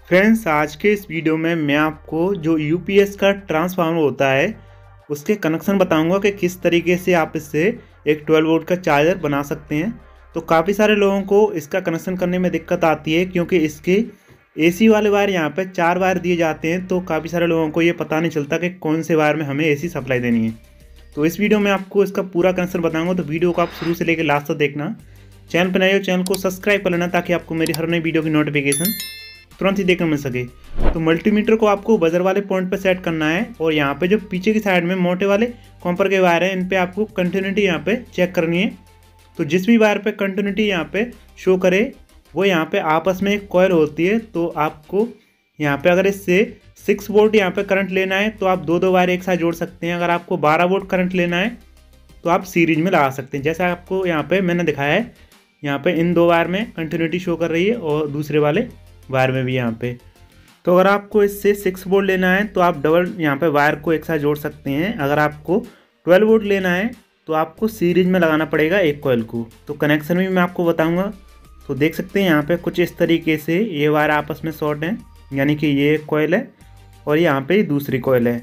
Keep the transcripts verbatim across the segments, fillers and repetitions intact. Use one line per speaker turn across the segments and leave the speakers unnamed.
Friends, आज के इस वीडियो में मैं आपको जो यूपीएस का ट्रांसफार्मर होता है उसके कनेक्शन बताऊंगा कि किस तरीके से आप इससे एक ट्वेल्व वोल्ट का चार्जर बना सकते हैं। तो काफ़ी सारे लोगों को इसका कनेक्शन करने में दिक्कत आती है क्योंकि इसके एसी वाले वायर यहाँ पे चार वायर दिए जाते हैं, तो काफ़ी सारे लोगों को ये पता नहीं चलता कि कौन से वायर में हमें एसी सप्लाई देनी है। तो इस वीडियो में आपको इसका पूरा कनेक्शन बताऊँगा, तो वीडियो को आप शुरू से लेकर लास्ट तक देखना। चैनल पर नए हो चैनल को सब्सक्राइब कर लेना ताकि आपको मेरी हर नई वीडियो की नोटिफिकेशन तुरंत ही देखने मिल सके। तो मल्टीमीटर को आपको बजर वाले पॉइंट पर सेट करना है और यहाँ पे जो पीछे की साइड में मोटे वाले कॉपर के वायर हैं इन पे आपको कंटिन्यूटी यहाँ पे चेक करनी है। तो जिस भी वायर पे कंटिन्यूटी यहाँ पे शो करे वो यहाँ पे आपस में एक कॉइल होती है। तो आपको यहाँ पे अगर इससे सिक्स वोल्ट यहाँ पे करंट लेना है तो आप दो दो वायर एक साथ जोड़ सकते हैं। अगर आपको बारह वोल्ट करंट लेना है तो आप सीरीज में लगा सकते हैं। जैसा आपको यहाँ पे मैंने दिखाया है, यहाँ पे इन दो वायर में कंटिन्यूटी शो कर रही है और दूसरे वाले वायर में भी यहाँ पे। तो अगर आपको इससे सिक्स वोल्ट लेना है तो आप डबल यहाँ पे वायर को एक साथ जोड़ सकते हैं। अगर आपको ट्वेल्व वोल्ट लेना है तो आपको सीरीज में लगाना पड़ेगा एक कॉइल को। तो कनेक्शन भी मैं आपको बताऊंगा। तो देख सकते हैं यहाँ पे कुछ इस तरीके से ये वायर आपस में शॉर्ट हैं, यानी कि ये एक कॉइल है और यहाँ पे दूसरी कॉइल है।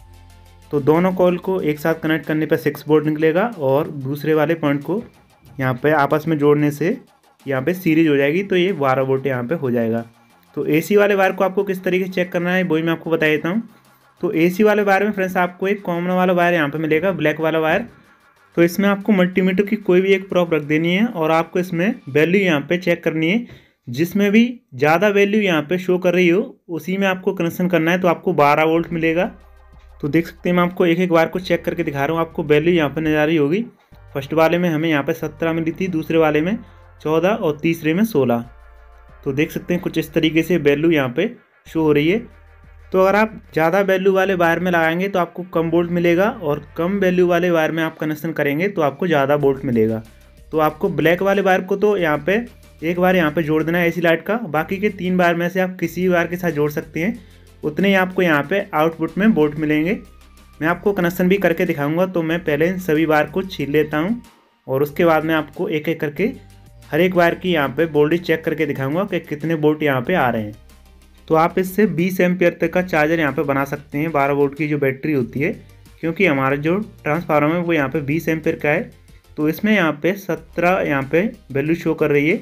तो दोनों कॉइल को एक साथ कनेक्ट करने पर सिक्स वोल्ट निकलेगा और दूसरे वाले पॉइंट को यहाँ पे आपस में जोड़ने से यहाँ पे सीरीज हो जाएगी, तो ये बारह वोल्ट यहाँ पे हो जाएगा। तो एसी वाले वायर को आपको किस तरीके से चेक करना है वही मैं आपको बता देता हूँ। तो एसी वाले वायर में फ्रेंड्स आपको एक कॉमन वाला वायर यहाँ पे मिलेगा, ब्लैक वाला वायर। तो इसमें आपको मल्टीमीटर की कोई भी एक प्रॉप रख देनी है और आपको इसमें वैल्यू यहाँ पे चेक करनी है। जिसमें भी ज़्यादा वैल्यू यहाँ पे शो कर रही हो उसी में आपको कनेक्शन करना है, तो आपको बारह वोल्ट मिलेगा। तो देख सकते हैं मैं आपको एक एक वायर को चेक करके दिखा रहा हूँ। आपको वैल्यू यहाँ पर नजर आ रही होगी। फर्स्ट वाले में हमें यहाँ पे सत्रह मिली थी, दूसरे वाले में चौदह और तीसरे में सोलह। तो देख सकते हैं कुछ इस तरीके से वैल्यू यहाँ पे शो हो रही है। तो अगर आप ज़्यादा वैल्यू वाले वायर में लगाएंगे तो आपको कम वोल्ट मिलेगा और कम वैल्यू वाले वायर में आप कनेक्शन करेंगे तो आपको ज़्यादा वोल्ट मिलेगा। तो आपको ब्लैक वाले वायर को तो यहाँ पे एक बार यहाँ पे जोड़ देना है एसी लाइट का, बाकी के तीन वायर में से आप किसी वायर के साथ जोड़ सकते हैं। उतने ही आपको यहाँ पे आउटपुट में वोल्ट मिलेंगे। मैं आपको कनेक्शन भी करके दिखाऊँगा। तो मैं पहले इन सभी वायर को छील लेता हूँ और उसके बाद में आपको एक एक करके हर एक वायर की यहाँ पे वोल्टेज चेक करके दिखाऊंगा कि कितने वोल्ट यहाँ पे आ रहे हैं। तो आप इससे बीस एम्पियर तक का चार्जर यहाँ पे बना सकते हैं। बारह वोल्ट की जो बैटरी होती है, क्योंकि हमारा जो ट्रांसफार्मर है वो यहाँ पे बीस एम्पियर का है। तो इसमें यहाँ पे सत्रह यहाँ पे वैल्यू शो कर रही है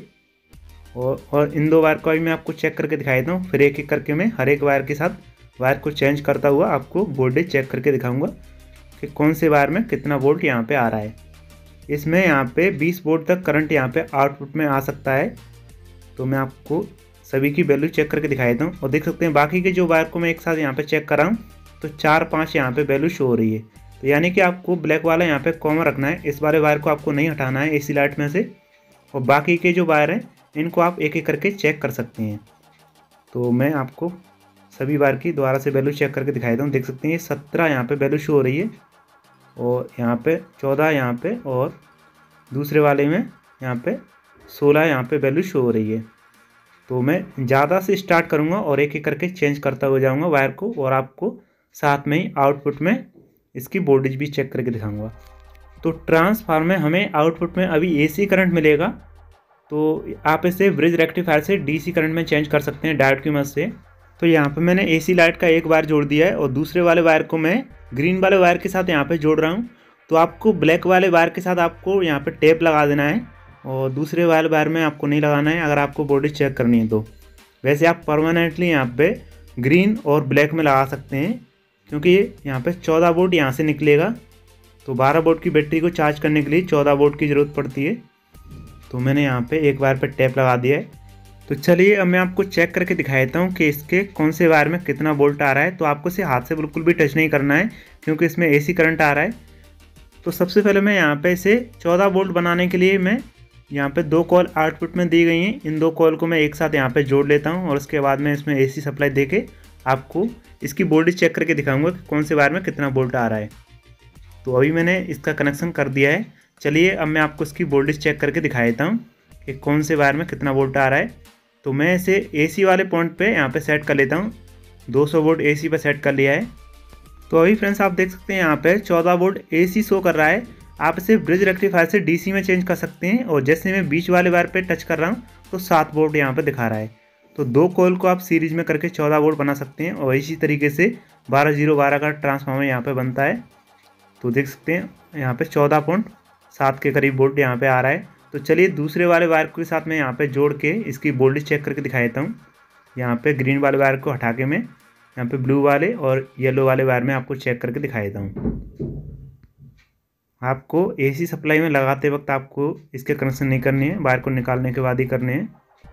और और इन दो वायर का भी मैं आपको चेक करके दिखाई देता हूँ। फिर एक एक करके मैं हर एक वायर के साथ वायर को चेंज करता हुआ आपको वोल्टेज चेक करके दिखाऊँगा कि कौन से वायर में कितना वोल्ट यहाँ पर आ रहा है। इसमें यहाँ पे बीस वोल्ट तक करंट यहाँ पे आउटपुट में आ सकता है। तो मैं आपको सभी की वैल्यू चेक करके दिखा देता हूँ और देख सकते हैं बाकी के जो वायर को मैं एक साथ यहाँ पे चेक कर रहा हूँ तो चार पाँच यहाँ पे वैल्यू शो हो रही है। तो यानी कि आपको ब्लैक वाला यहाँ पे कॉमन रखना है, इस वाले वायर को आपको नहीं हटाना है एसी लाइट में से, और बाकी के जो वायर हैं इनको आप एक एक करके चेक कर सकते हैं। तो मैं आपको सभी वायर की दोबारा से वैल्यू चेक करके दिखा देता हूँ। देख सकते हैं ये सत्रह यहाँ पर वैल्यू शो हो रही है और यहाँ पे चौदह यहाँ पे और दूसरे वाले में यहाँ पे सोलह यहाँ पे वैल्यू शो हो रही है। तो मैं ज़्यादा से स्टार्ट करूँगा और एक एक करके चेंज करता हो जाऊँगा वायर को और आपको साथ में ही आउटपुट में इसकी वोल्टेज भी चेक करके दिखाऊँगा। तो ट्रांसफार्मर में हमें आउटपुट में अभी एसी करंट मिलेगा, तो आप इसे ब्रिज रेक्टिफायर से डीसी करंट में चेंज कर सकते हैं डायोड की मदद से। तो यहाँ पर मैंने एसी लाइट का एक वायर जोड़ दिया है और दूसरे वाले वायर को मैं ग्रीन वाले वायर के साथ यहाँ पे जोड़ रहा हूँ। तो आपको ब्लैक वाले वायर के साथ आपको यहाँ पे टेप लगा देना है और दूसरे वाले वायर में आपको नहीं लगाना है अगर आपको वोल्टेज चेक करनी है तो। वैसे आप परमानेंटली यहाँ पे ग्रीन और ब्लैक में लगा सकते हैं क्योंकि यहाँ पे चौदह वोल्ट यहाँ से निकलेगा। तो बारह वोल्ट की बैटरी को चार्ज करने के लिए चौदह वोल्ट की ज़रूरत पड़ती है। तो मैंने यहाँ पर एक वायर पर टेप लगा दिया है। तो चलिए अब मैं आपको चेक करके दिखा देता हूँ कि इसके कौन से वायर में कितना वोल्ट आ रहा है। तो आपको इसे हाथ से बिल्कुल भी टच नहीं करना है क्योंकि इसमें एसी करंट आ रहा है। तो सबसे पहले मैं यहाँ पे इसे चौदह वोल्ट बनाने के लिए मैं यहाँ पे दो कॉल आउटपुट में दी गई हैं, इन दो कॉल को मैं एक साथ यहाँ पे जोड़ लेता हूँ और उसके बाद मैं इसमें एसी सप्लाई देके आपको इसकी वोल्टेज चेक करके दिखाऊँगा कि कौन से वायर में कितना वोल्ट आ रहा है। तो अभी मैंने इसका कनेक्शन कर दिया है। चलिए अब मैं आपको इसकी वोल्टेज चेक करके दिखा देता हूँ कि कौन से वायर में कितना वोल्ट आ रहा है। तो मैं इसे एसी वाले पॉइंट पे यहाँ पे सेट कर लेता हूँ। दो सौ वोल्ट एसी पे सेट कर लिया है। तो अभी फ्रेंड्स आप देख सकते हैं यहाँ पे चौदह वोल्ट एसी शो कर रहा है। आप इसे ब्रिज रेक्टिफायर से डीसी में चेंज कर सकते हैं और जैसे मैं बीच वाले वायर पे टच कर रहा हूँ तो सात वोल्ट यहाँ पे दिखा रहा है। तो दो कॉइल को आप सीरीज में करके चौदह वोल्ट बना सकते हैं और इसी तरीके से बारह जीरो बारह का ट्रांसफार्मर यहाँ पे बनता है। तो देख सकते हैं यहाँ पे चौदह पॉइंट सात के करीब वोल्ट यहाँ पे आ रहा है। तो चलिए दूसरे वाले वायर के साथ मैं यहाँ पे जोड़ के इसकी वोल्टेज चेक करके दिखा देता हूँ। यहाँ पे ग्रीन वाले वायर को हटा के मैं यहाँ पे ब्लू वाले और येलो वाले वायर में आपको चेक करके दिखा देता हूँ। आपको एसी सप्लाई में लगाते वक्त आपको इसके कनेक्शन नहीं करने हैं, वायर को निकालने के बाद ही करने हैं।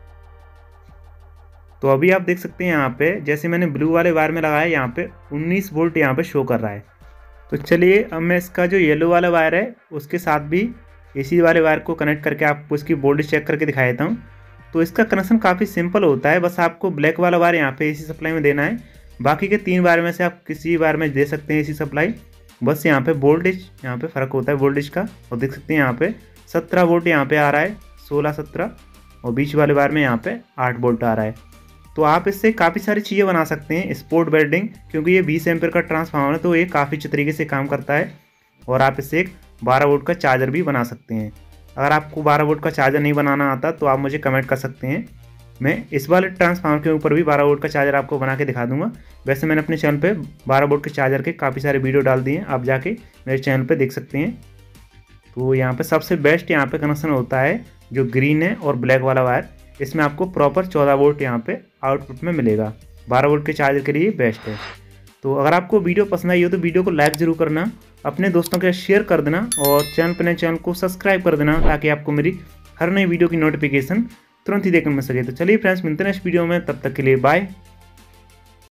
तो अभी आप देख सकते हैं यहाँ पे जैसे मैंने ब्लू वाले वायर में लगाया यहाँ पे उन्नीस वोल्ट यहाँ पे शो कर रहा है। तो चलिए अब मैं इसका जो येलो वाला वायर है उसके साथ भी एसी वाले वायर को कनेक्ट करके आपको इसकी वोल्टेज चेक करके दिखा देता हूँ। तो इसका कनेक्शन काफ़ी सिंपल होता है, बस आपको ब्लैक वाला वायर यहाँ पे एसी सप्लाई में देना है। बाकी के तीन वायर में से आप किसी वायर में दे सकते हैं एसी सप्लाई, बस यहाँ पे वोल्टेज यहाँ पे फ़र्क होता है वोल्टेज का। और देख सकते हैं यहाँ पे सत्रह वोल्ट यहाँ पे आ रहा है, सोलह सत्रह, और बीच वाले वायर में यहाँ पे आठ वोल्ट आ रहा है। तो आप इससे काफ़ी सारी चीज़ें बना सकते हैं। स्पोर्ट वेल्डिंग, क्योंकि ये बीस एम्पीयर का ट्रांसफार्मर है तो ये काफ़ी अच्छे तरीके से काम करता है। और आप इससे एक बारह वोल्ट का चार्जर भी बना सकते हैं। अगर आपको बारह वोल्ट का चार्जर नहीं बनाना आता तो आप मुझे कमेंट कर सकते हैं, मैं इस वाले ट्रांसफार्मर के ऊपर भी बारह वोल्ट का चार्जर आपको बना के दिखा दूंगा। वैसे मैंने अपने चैनल पे बारह वोल्ट के चार्जर के काफ़ी सारे वीडियो डाल दिए हैं, आप जाके मेरे चैनल पे देख सकते हैं। तो यहाँ पे सबसे बेस्ट यहाँ पे कनेक्शन होता है जो ग्रीन है और ब्लैक वाला वायर, इसमें आपको प्रॉपर चौदह वोल्ट यहाँ पे आउटपुट में मिलेगा। बारह वोल्ट के चार्जर के लिए बेस्ट है। तो अगर आपको वीडियो पसंद आई हो तो वीडियो को लाइक ज़रूर करना, अपने दोस्तों के साथ शेयर कर देना और चैनल पर नए चैनल को सब्सक्राइब कर देना ताकि आपको मेरी हर नई वीडियो की नोटिफिकेशन तुरंत ही देखने मिल सके। तो चलिए फ्रेंड्स, मिलते हैं नेक्स्ट वीडियो में, तब तक के लिए बाय।